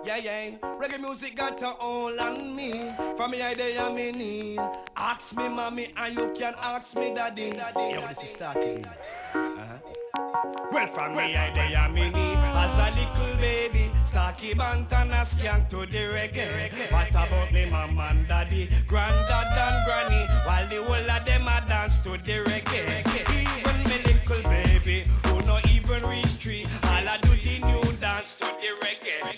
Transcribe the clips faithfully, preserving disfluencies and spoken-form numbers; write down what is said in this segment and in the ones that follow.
Yeah, yeah. Reggae music got a hold on me. From me idea me need. Ask me mommy and you can ask me daddy. Yeah, this is starting. Uh-huh. Well, from me idea me need. As a little baby, Starkey Bantana skank to the reggae. What about me mama and daddy, granddad and granny, while the whole of them a dance to the reggae. Even me little baby, who no even reach three, all I do the new dance to the reggae.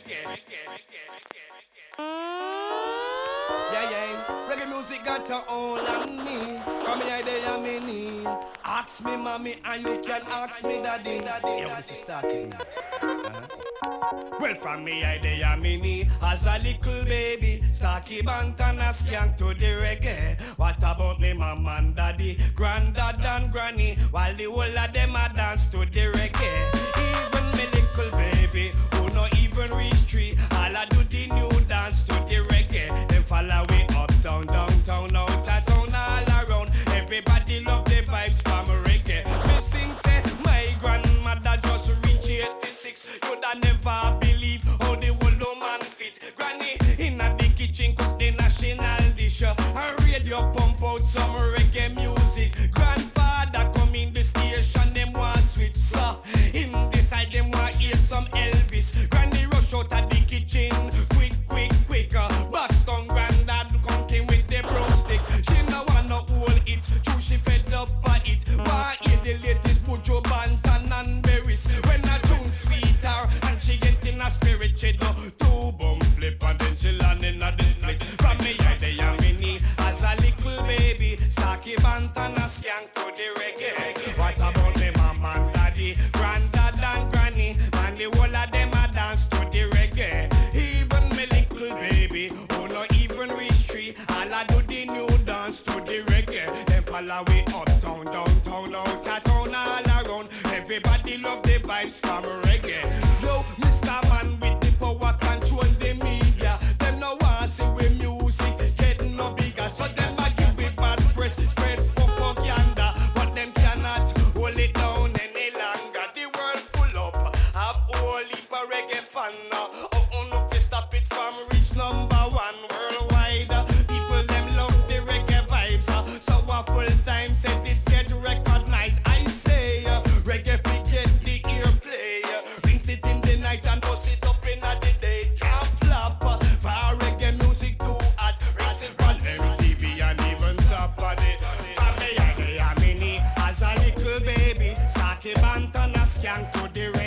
Yeah, yeah. Reggae music got a hold on me. From me idea me need. Ask me mommy and you can ask me daddy. Yeah, this is starting. Uh-huh. Well, from me idea me need. As a little baby, Starkey Bantana skank to the reggae. What about me mama and daddy, granddad and granny, while the whole of them a dance to the reggae. Even me little baby, who no even reach three, all I do the new dance to the reggae. Them follow we uptown, downtown, out of town, all around. Everybody love the vibes from reggae. Me sing say my grandmother just reached eighty-six. You'd never believe how the whole man fit. Granny in the kitchen cook the national dish, and radio pump out some reggae music. Grandfather come in the station, them want switch, so in the side them want hear some Elvis. Granny rush out of the kitchen, quick, quick, quick. uh, Buxton granddad come came with the broomstick. She no want no hold it, true she fed up by it. Want hear the latest Buju Banton and Berries. When a tune sweeter and she get in a spirit, she do two bum flip and then she land in a the split. From me idea me need. As a little baby, Starkey Bantana skank to the reggae. What about me mama and daddy, granddad and granny, and the whole of them a dance to the reggae. Even me little baby, who no even reach three, all I do the new dance to the reggae. Them follow we uptown, downtown, out of town, all around. Everybody love the vibes from reggae. Yo, Mister Man with the power control the media. Them no want see we music getting no bigger, so them a give it bad press, spread propaganda, but them cannot hold it down any longer. The world full up of whole heap of reggae fan. Oh, oh no, fi stop it from reach number one worldwide. People them love the reggae vibes, uh, so a full time said it get recognized. I say uh, reggae fi get the earplay, uh, rinse it in the night and bust it up in the day. Can't flop uh, for reggae music too hot. Rinse it on M T V and even top of it. From me idea me need. As a little baby, Starkey Bantana skank to the